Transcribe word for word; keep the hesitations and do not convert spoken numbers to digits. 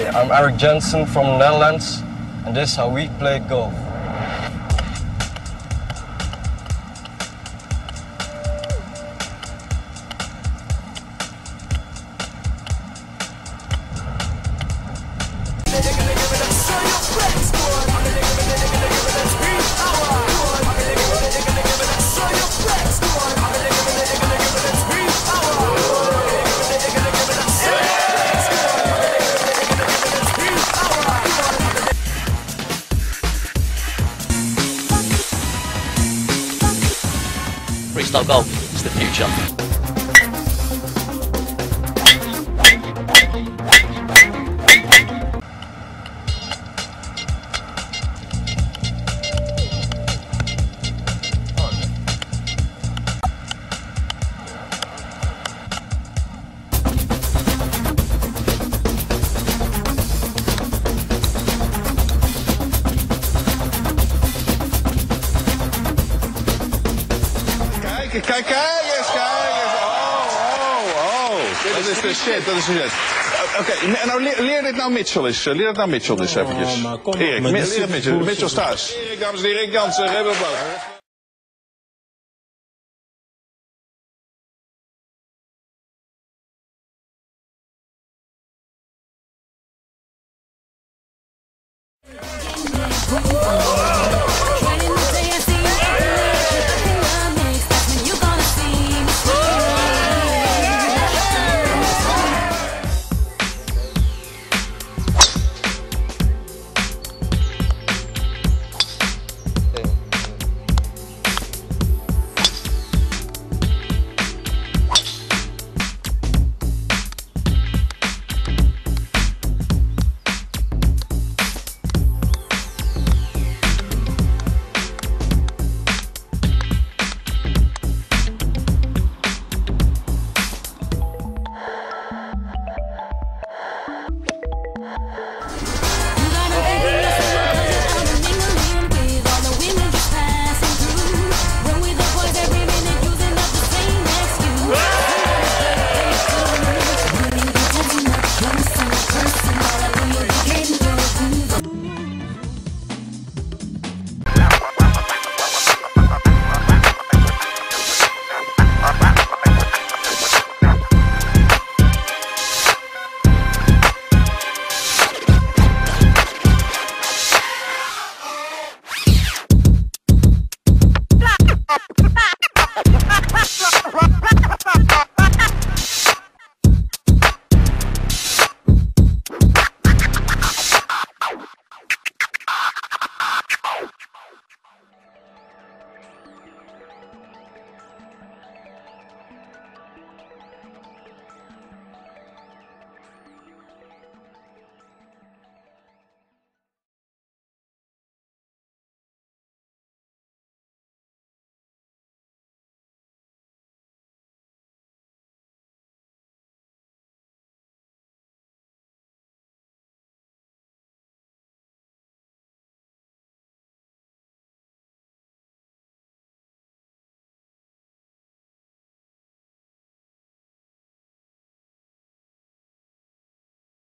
Hi, I'm Eric Jansen from the Netherlands, and this is how we play golf. Freestyle golf is the future. Kijk, kijk eens, kijk eens. Oh, oh, oh. Dat is de shit, dat is de shit. Oké, okay, nou leer, leer dit nou Mitchell eens. Leer het nou Mitchell eens eventjes. Oh, maar kom op, Erik, maar leer dit het Mitchell. Mitchell thuis. Erik, dames en heren, Erik Jansen, Rebelblauw. Whoa!